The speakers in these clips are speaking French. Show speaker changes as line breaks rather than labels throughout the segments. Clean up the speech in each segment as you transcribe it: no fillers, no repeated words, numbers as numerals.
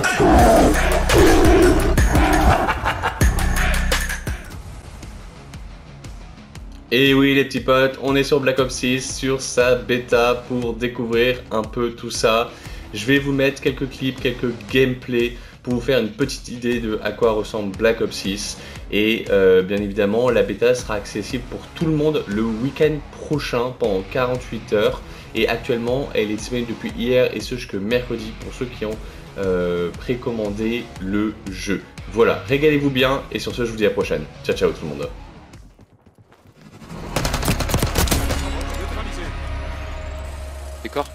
Et oui les petits potes, on est sur Black Ops 6, sur sa bêta pour découvrir un peu tout ça. Je vais vous mettre quelques clips, quelques gameplays pour vous faire une petite idée de à quoi ressemble Black Ops 6. Et bien évidemment, la bêta sera accessible pour tout le monde le week-end prochain pendant 48 heures. Et actuellement, elle est disponible depuis hier et ce jusque mercredi pour ceux qui ont précommandé le jeu. Voilà, régalez-vous bien et sur ce, je vous dis à la prochaine. Ciao ciao tout le monde.
D'accord.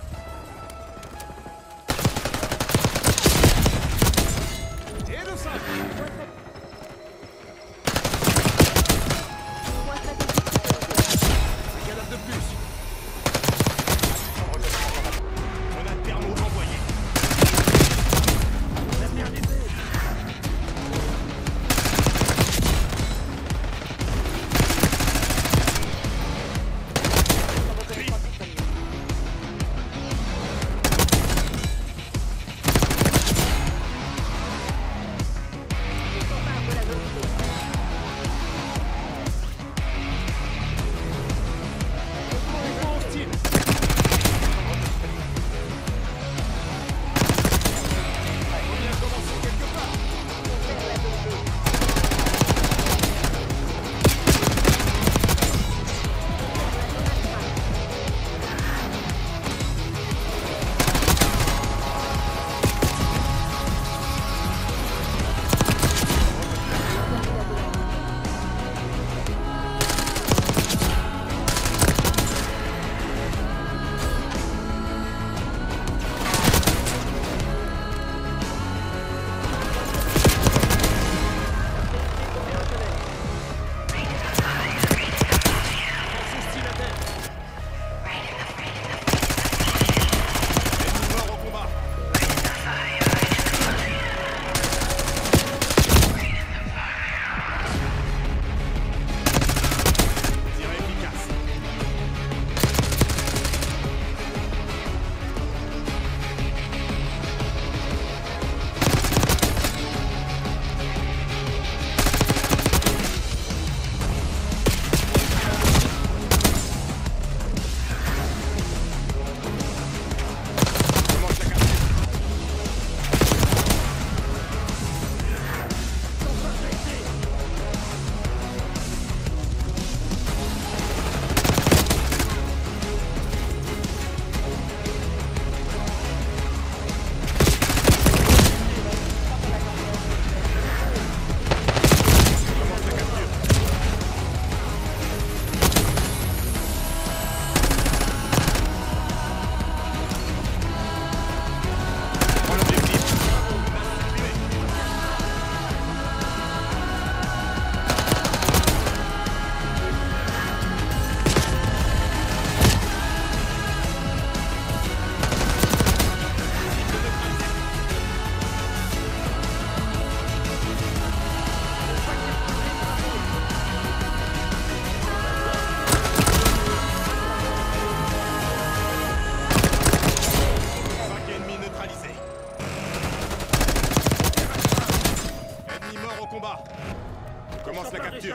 Commence la capture.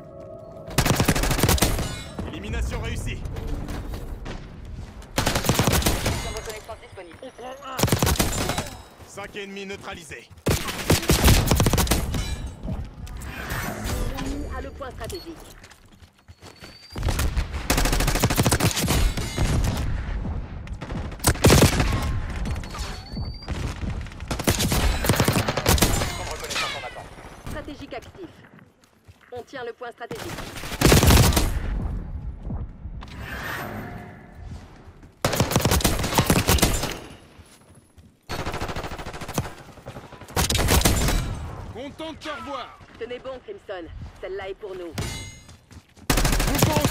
Élimination réussie.
Reconnaissance disponible.
5 ennemis neutralisés.
L'ennemi a le point stratégique.
Reconnaissance en attente.
Stratégique actif. On tient le point stratégique.
Content de te revoir.
Tenez bon, Crimson. Celle-là est pour nous.
Bouffon